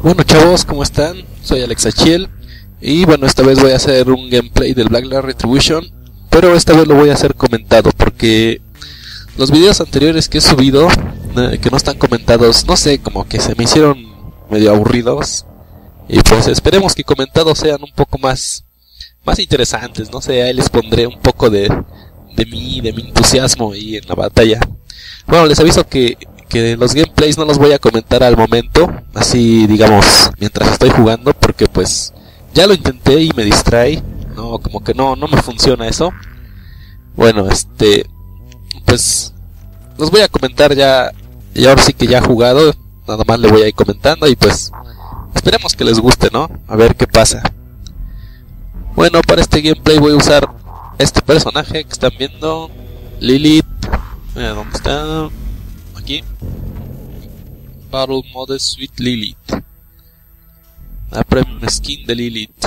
Bueno chavos, ¿cómo están? Soy Alex Achiel y bueno, esta vez voy a hacer un gameplay del Black Lair Retribution, pero esta vez lo voy a hacer comentado porque los videos anteriores que he subido, que no están comentados, no sé, como que se me hicieron medio aburridos y pues esperemos que comentados sean un poco más interesantes, no sé, ahí les pondré un poco de mi entusiasmo ahí en la batalla. Bueno, les aviso que los gameplays no los voy a comentar al momento, así digamos, mientras estoy jugando, porque pues ya lo intenté y me distrae, no, como que no me funciona eso. Bueno, pues los voy a comentar ya, y ahora sí que ya he jugado, nada más le voy a ir comentando y pues esperemos que les guste, ¿no? A ver qué pasa. Bueno, para este gameplay voy a usar este personaje que están viendo, Lilith. Mira, ¿dónde está? Aquí. Battle Mode Sweet Lilith. La Premium Skin de Lilith.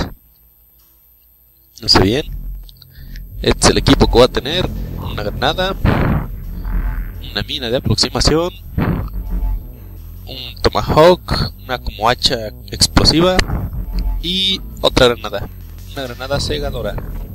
No sé bien. Este es el equipo que va a tener. Una granada. Una mina de aproximación. Un Tomahawk. Una como hacha explosiva. Y otra granada. Una granada cegadora.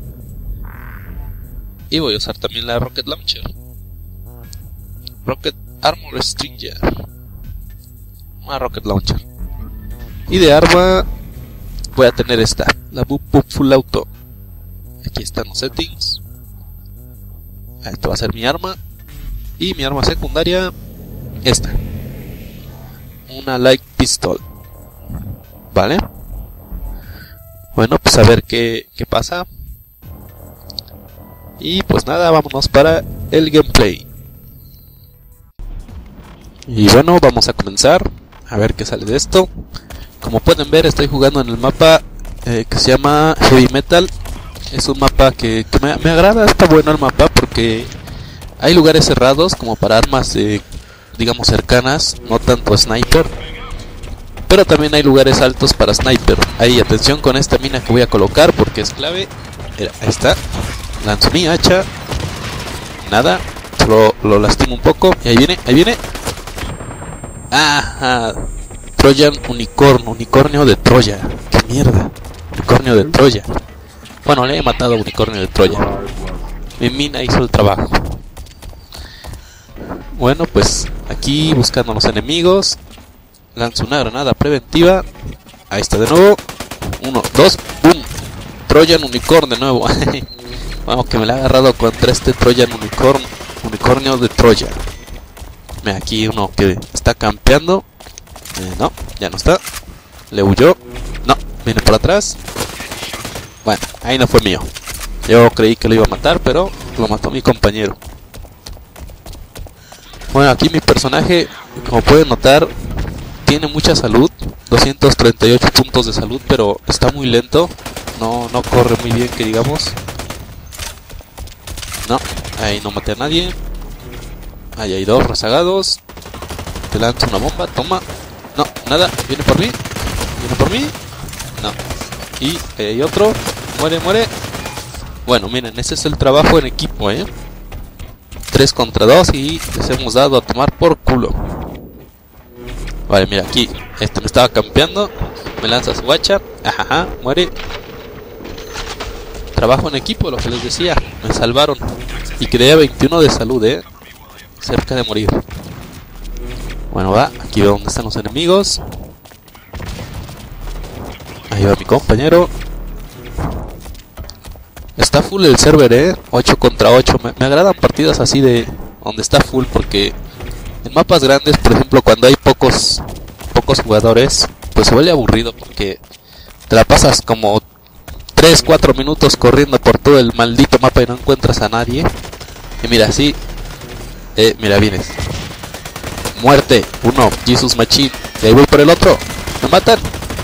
Y voy a usar también la Rocket Launcher. Rocket Armor Stringer. Una Rocket Launcher. Y de arma voy a tener esta, la Boop Boop Full Auto. Aquí están los settings. Esta va a ser mi arma. Y mi arma secundaria, esta, una Light Pistol. Vale. Bueno, pues a ver qué pasa. Y pues nada, vámonos para el gameplay. Y bueno, vamos a comenzar a ver qué sale de esto. Como pueden ver, estoy jugando en el mapa que se llama Heavy Metal. Es un mapa que me agrada, está bueno el mapa porque hay lugares cerrados como para armas digamos cercanas, no tanto sniper, pero también hay lugares altos para sniper. Ahí, atención con esta mina que voy a colocar porque es clave. Mira, ahí está. Lanzo mi hacha. Nada, solo lo lastimo un poco. Y ahí viene. Ajá. Trojan unicornio de Troya. Qué mierda. Unicornio de Troya. Bueno, le he matado a unicornio de Troya. Mi mina hizo el trabajo. Bueno, pues aquí buscando a los enemigos. Lanzo una granada preventiva. Ahí está de nuevo. 1, 2, boom. Trojan unicornio de nuevo. Vamos, que me la ha agarrado contra este Trojan unicornio de Troya. Mira, aquí uno que está campeando. No, ya no está. Le huyó. No, viene por atrás. Bueno, ahí no fue mío. Yo creí que lo iba a matar, pero lo mató mi compañero. Bueno, aquí mi personaje, como pueden notar, tiene mucha salud. 238 puntos de salud, pero está muy lento. No corre muy bien, que digamos. No, ahí no maté a nadie. Ahí hay dos rezagados. Te lanzo una bomba, toma. No, nada, viene por mí. No. Y ahí hay otro. Muere. Bueno, miren, ese es el trabajo en equipo, 3 contra 2 y les hemos dado a tomar por culo. Vale, mira, aquí este me estaba campeando. Me lanza su hacha. Ajá, muere. Trabajo en equipo, lo que les decía. Me salvaron. Y quedé 21 de salud, cerca de morir. Bueno, va. Aquí veo dónde están los enemigos. Ahí va mi compañero. Está full el server, 8 contra 8. Me agradan partidas así de donde está full, porque en mapas grandes, por ejemplo, cuando hay pocos jugadores, pues se vuelve aburrido porque te la pasas como 3-4 minutos corriendo por todo el maldito mapa y no encuentras a nadie. Y mira, así, mira, vienes. Muerte, uno, Jesus Machine. Y ahí voy por el otro. Me matan.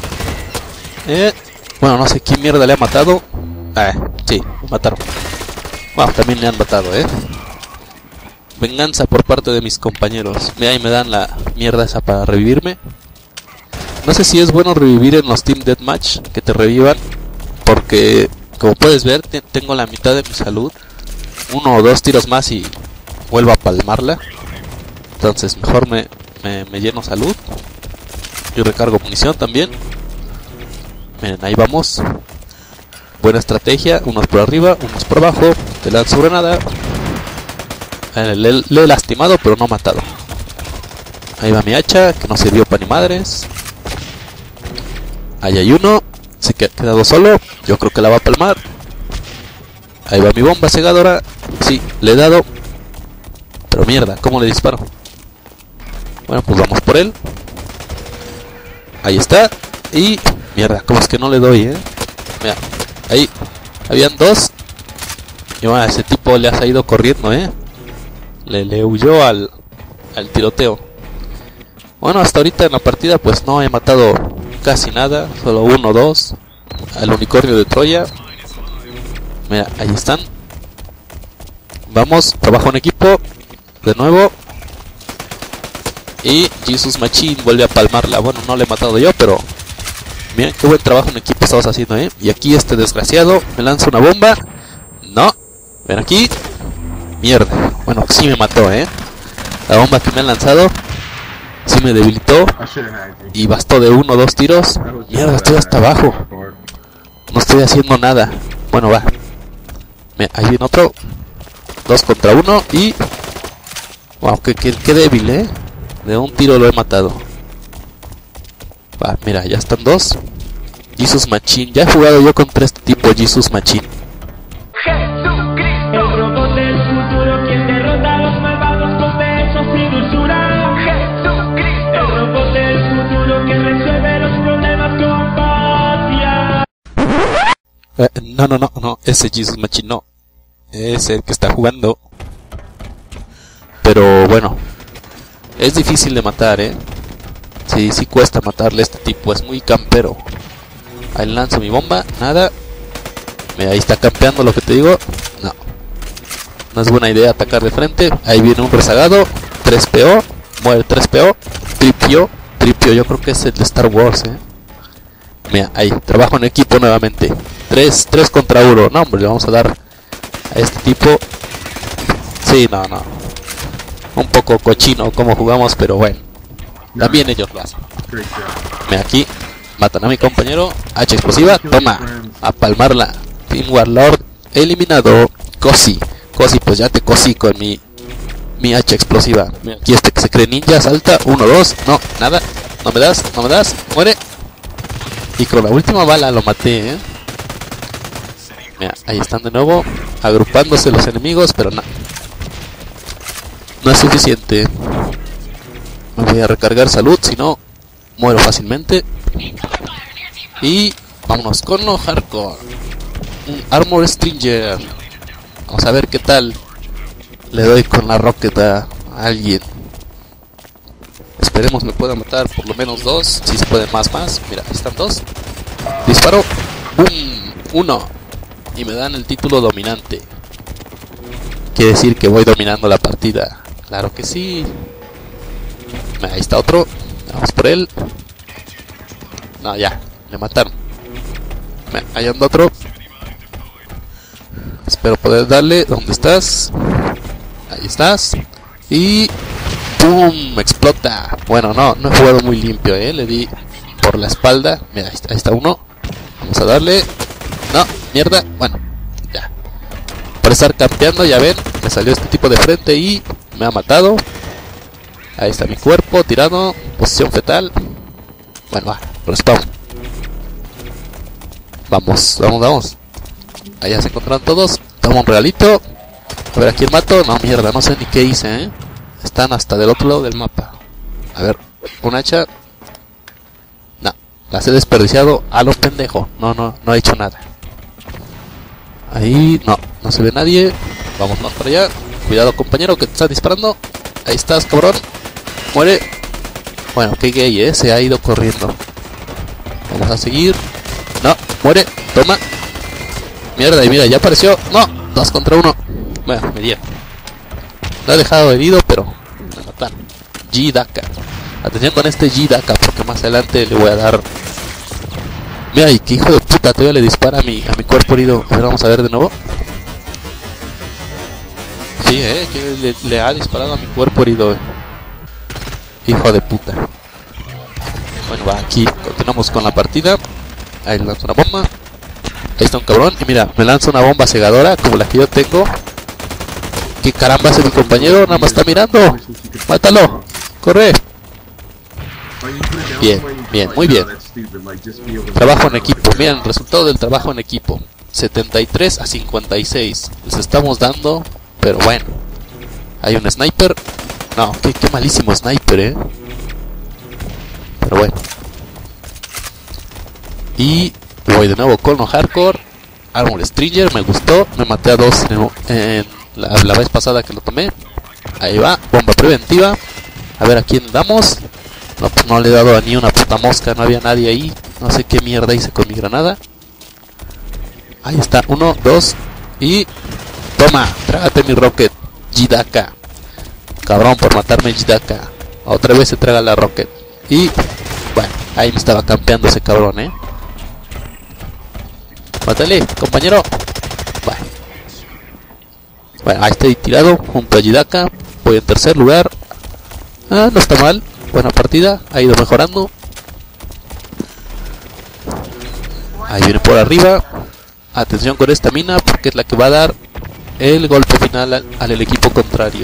Bueno, no sé quién mierda le ha matado. Sí, me mataron. Bueno, también le han matado, Venganza por parte de mis compañeros. Mira, ahí me dan la mierda esa para revivirme. No sé si es bueno revivir en los Team Deathmatch, que te revivan, porque como puedes ver tengo la mitad de mi salud. 1 o 2 tiros más y vuelvo a palmarla. Entonces mejor me lleno salud. Y recargo munición también. Miren, ahí vamos. Buena estrategia. Unos por arriba, unos por abajo. Te lanzo granada. Le he lastimado, pero no matado. Ahí va mi hacha, que no sirvió para ni madres. Ahí hay uno. Se ha quedado solo. Yo creo que la va a palmar. Ahí va mi bomba cegadora. Sí, le he dado. Pero mierda, ¿cómo le disparo? Bueno, pues vamos por él. Ahí está. Y mierda, ¿cómo es que no le doy, Mira, ahí habían dos. Y bueno, a ese tipo le ha salido corriendo, Le huyó al tiroteo. Bueno, hasta ahorita en la partida pues no he matado casi nada. Solo uno o dos. Al unicornio de Troya. Mira, ahí están. Vamos, trabajo en equipo. De nuevo. Y Jesus Machine vuelve a palmarla. Bueno, no le he matado yo, pero miren qué buen trabajo en equipo estamos haciendo, Y aquí este desgraciado me lanza una bomba. No, ven aquí. Mierda, bueno, sí me mató, La bomba que me han lanzado sí me debilitó. Y bastó de 1 o 2 tiros. Mierda, estoy hasta abajo. No estoy haciendo nada. Bueno, va. Mira, ahí viene otro. 2 contra 1 y... Wow, qué débil, De un tiro lo he matado. Va, mira, ya están 2. Jesus Machine. Ya he jugado yo contra este tipo, Jesus Machine. Jesucristo, el robot del futuro, quien derrota a los malvados con besos y dulzura. Jesucristo, el robot del futuro que resuelve los problemas con paz. No, ese Jesus Machine no. Es el que está jugando. Pero bueno, es difícil de matar, Sí cuesta matarle a este tipo, es muy campero. Ahí lanzo mi bomba, nada. Mira, ahí está campeando, lo que te digo. No es buena idea atacar de frente. Ahí viene un rezagado. 3PO, muere 3PO. Tripio, yo creo que es el de Star Wars, Mira, ahí, trabajo en equipo nuevamente. 3 contra 1. No, hombre, le vamos a dar a este tipo. Sí, no. Un poco cochino como jugamos, pero bueno. También ellos lo hacen. Mira, aquí matan a mi compañero. Hacha explosiva, toma. A palmarla. Team Warlord eliminado. Cosi, pues ya te cosí con mi hacha explosiva. Mira, aquí este que se cree ninja, salta. 1, 2, no, nada. No me das, muere. Y con la última bala lo maté, Mira, ahí están de nuevo. Agrupándose los enemigos, pero no. No es suficiente. Me voy a recargar salud, si no muero fácilmente. Y vámonos con lo hardcore. Un Armor Stringer. Vamos a ver qué tal le doy con la rocket a alguien. Esperemos me pueda matar por lo menos 2. Si se puede más. Mira, ahí están 2. Disparo. ¡Bum! 1. Y me dan el título dominante. Quiere decir que voy dominando la partida. Claro que sí. Ahí está otro. Vamos por él. No, ya. Me mataron. Ahí anda otro. Espero poder darle. ¿Dónde estás? Ahí estás. Y... ¡pum! Explota. Bueno, no he jugado muy limpio, Le di por la espalda. Mira, ahí está uno. Vamos a darle. No, mierda. Bueno, ya. Por estar campeando, ya ven. Me salió este tipo de frente y me ha matado. Ahí está mi cuerpo tirado. Posición fetal. Bueno, va. Respawn. Vamos. Allá se encontraron todos. Toma un regalito. A ver a quién mato. No, mierda, no sé ni qué hice, Están hasta del otro lado del mapa. A ver, un hacha. No, las he desperdiciado a los pendejos. No he hecho nada. Ahí, no se ve nadie. Vámonos para allá. Cuidado, compañero, que te están disparando. Ahí estás, cabrón. Muere. Bueno, qué gay, se ha ido corriendo. Vamos a seguir. No, muere. Toma. Mierda, y mira, ya apareció. No, 2 contra 1. Bueno, me dieron. Lo he dejado herido, pero me mataron. G-Daka. Atención con este G-Daka, porque más adelante le voy a dar. Mira, y que hijo de puta, todavía le dispara a mi cuerpo herido. A ver, vamos a ver de nuevo. Sí, que le ha disparado a mi cuerpo herido. Hijo de puta. Bueno, va, aquí continuamos con la partida. Ahí lanzo una bomba. Ahí está un cabrón. Y mira, me lanza una bomba cegadora como la que yo tengo. ¿Qué caramba hace mi compañero? Nada más está mirando. Mátalo. Corre. Bien, bien, muy bien. Trabajo en equipo. Miren, el resultado del trabajo en equipo. 73-56. Les estamos dando, pero bueno. Hay un sniper. No, qué malísimo sniper, pero bueno. Y voy de nuevo con lo hardcore. Armor Stringer, me gustó. Me maté a dos en la vez pasada que lo tomé. Ahí va, bomba preventiva. A ver a quién damos. No, pues no le he dado a ni una puta mosca. No había nadie ahí. No sé qué mierda hice con mi granada. Ahí está, 1, 2. Y toma, trágate mi rocket, Jidaka. Cabrón por matarme, Jidaka. Otra vez se traga la rocket. Y bueno, ahí me estaba campeando ese cabrón, Mátale, compañero. Bueno, ahí estoy tirado junto a Jidaka. Voy en tercer lugar. No está mal. Buena partida, ha ido mejorando. Ahí viene por arriba. Atención con esta mina porque es la que va a dar el golpe final al equipo contrario.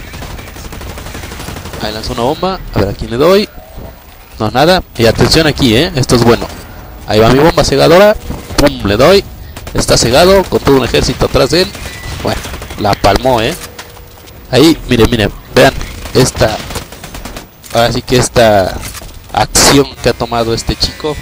Ahí lanzó una bomba. A ver a quién le doy. No, nada. Y atención aquí, esto es bueno. Ahí va mi bomba cegadora. Pum, le doy. Está cegado con todo un ejército atrás de él. Bueno, la palmó, Ahí, miren, vean esta. Ahora sí que esta acción que ha tomado este chico.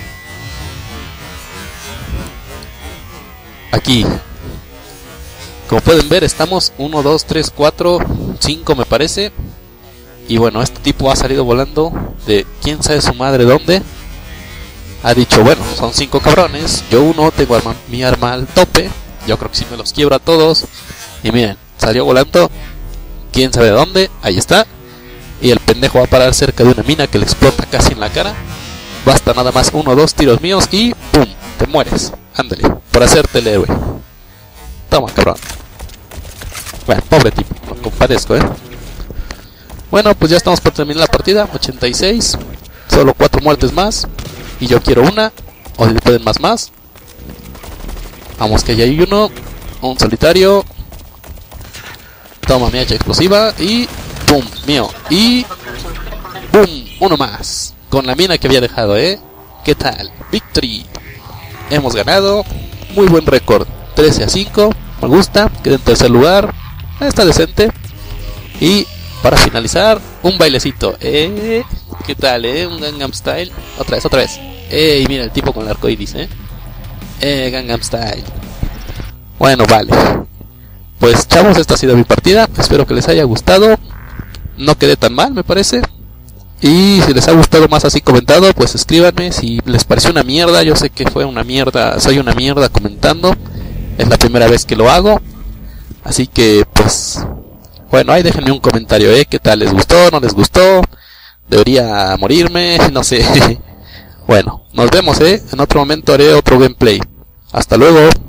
Aquí, como pueden ver, estamos 1, 2, 3, 4, 5 me parece. Y bueno, este tipo ha salido volando de quién sabe su madre dónde. Ha dicho, bueno, son 5 cabrones. Yo uno, tengo mi arma al tope. Yo creo que si me los quiebro a todos. Y miren, salió volando quién sabe de dónde. Ahí está. Y el pendejo va a parar cerca de una mina que le explota casi en la cara. Basta nada más 1 o 2 tiros míos y ¡pum! Te mueres. Ándale, por hacerte el héroe. Toma, cabrón. Bueno, pobre tipo, me compadezco, Bueno, pues ya estamos por terminar la partida. 86. Solo 4 muertes más. Y yo quiero una. O si pueden más. Vamos que ya hay uno. Un solitario. Toma mi hacha explosiva. Y ¡pum! Mío. Y ¡pum! Uno más. Con la mina que había dejado, ¿Qué tal? Victory. Hemos ganado. Muy buen récord. 13-5. Me gusta. Quedé en tercer lugar. Está decente. Y para finalizar, un bailecito. ¿Qué tal, Un Gangnam Style. Otra vez. Y mira el tipo con el arco iris, Gangnam Style. Bueno, vale. Pues chavos, esta ha sido mi partida. Espero que les haya gustado. No quedé tan mal, me parece. Y si les ha gustado más así comentado, pues escríbanme. Si les pareció una mierda, yo sé que fue una mierda. Soy una mierda comentando. Es la primera vez que lo hago. Así que pues bueno, ahí déjenme un comentario, ¿Qué tal? ¿Les gustó? ¿No les gustó? ¿Debería morirme? No sé. Bueno, nos vemos, En otro momento haré otro gameplay. Hasta luego.